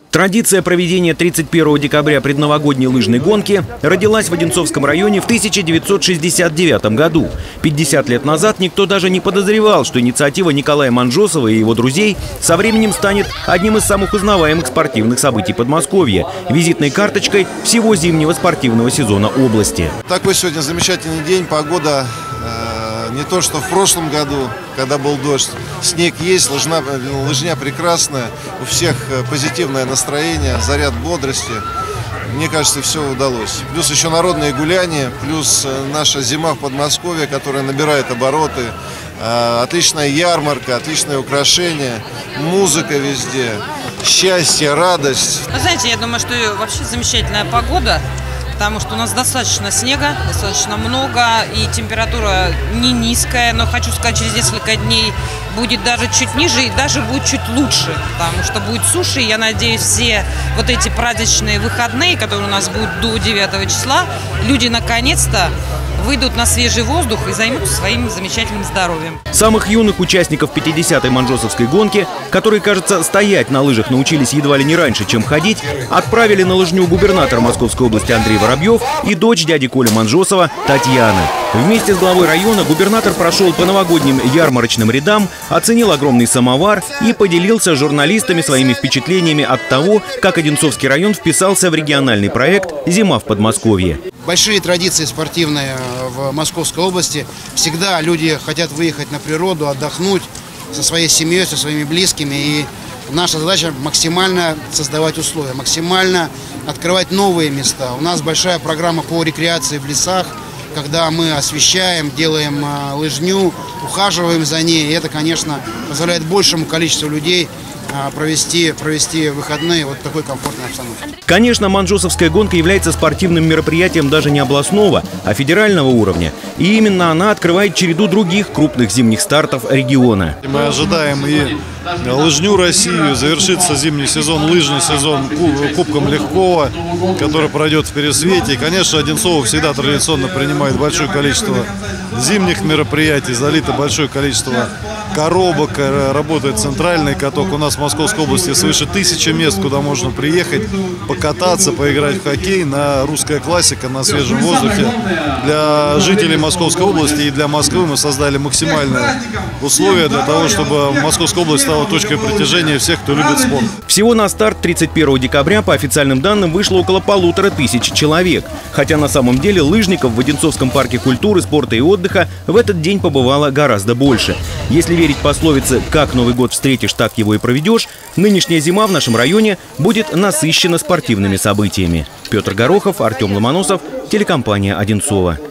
Традиция проведения 31 декабря предновогодней лыжной гонки родилась в Одинцовском районе в 1969 году. 50 лет назад никто даже не подозревал, что инициатива Николая Манжосова и его друзей со временем станет одним из самых узнаваемых спортивных событий Подмосковья, визитной карточкой всего зимнего спортивного сезона области. Такой сегодня замечательный день, погода не то, что в прошлом году, когда был дождь. Снег есть, лыжня прекрасная, у всех позитивное настроение, заряд бодрости. Мне кажется, все удалось. Плюс еще народные гуляния, плюс наша зима в Подмосковье, которая набирает обороты. Отличная ярмарка, отличное украшение, музыка везде, счастье, радость. Вы знаете, я думаю, что вообще замечательная погода. Потому что у нас достаточно снега, достаточно много, и температура не низкая, но хочу сказать, через несколько дней будет даже чуть ниже и даже будет чуть лучше, потому что будет суше. Я надеюсь, все вот эти праздничные выходные, которые у нас будут до 9 числа, люди наконец-то выйдут на свежий воздух и займутся своим замечательным здоровьем. Самых юных участников 50-й манжосовской гонки, которые, кажется, стоять на лыжах научились едва ли не раньше, чем ходить, отправили на лыжню губернатор Московской области Андрей Воробьев и дочь дяди Коли Манжосова Татьяна. Вместе с главой района губернатор прошел по новогодним ярмарочным рядам, оценил огромный самовар и поделился с журналистами своими впечатлениями от того, как Одинцовский район вписался в региональный проект «Зима в Подмосковье». Большие традиции спортивные в Московской области. Всегда люди хотят выехать на природу, отдохнуть со своей семьей, со своими близкими. И наша задача максимально создавать условия, максимально открывать новые места. У нас большая программа по рекреации в лесах, когда мы освещаем, делаем лыжню, ухаживаем за ней. И это, конечно, позволяет большему количеству людей провести выходные вот в такой комфортной обстановке. Конечно, манжосовская гонка является спортивным мероприятием даже не областного, а федерального уровня. И именно она открывает череду других крупных зимних стартов региона. Мы ожидаем и лыжню Россию, завершится зимний сезон, лыжный сезон Кубком Легкого, который пройдет в Пересвете. И, конечно, Одинцово всегда традиционно принимает большое количество зимних мероприятий, залито большое количество коробок, работает центральный каток. У нас в Московской области свыше 1000 мест, куда можно приехать, покататься, поиграть в хоккей. На русская классика, на свежем воздухе. Для жителей Московской области и для Москвы мы создали максимальные условия для того, чтобы Московская область стала точкой притяжения всех, кто любит спорт. Всего на старт 31 декабря, по официальным данным, вышло около 1500 человек. Хотя на самом деле лыжников в Одинцовском парке культуры, спорта и отдыха в этот день побывало гораздо больше. Если верить пословице «как Новый год встретишь, так его и проведешь», нынешняя зима в нашем районе будет насыщена спортивными событиями. Петр Горохов, Артем Ломоносов, телекомпания «Одинцово».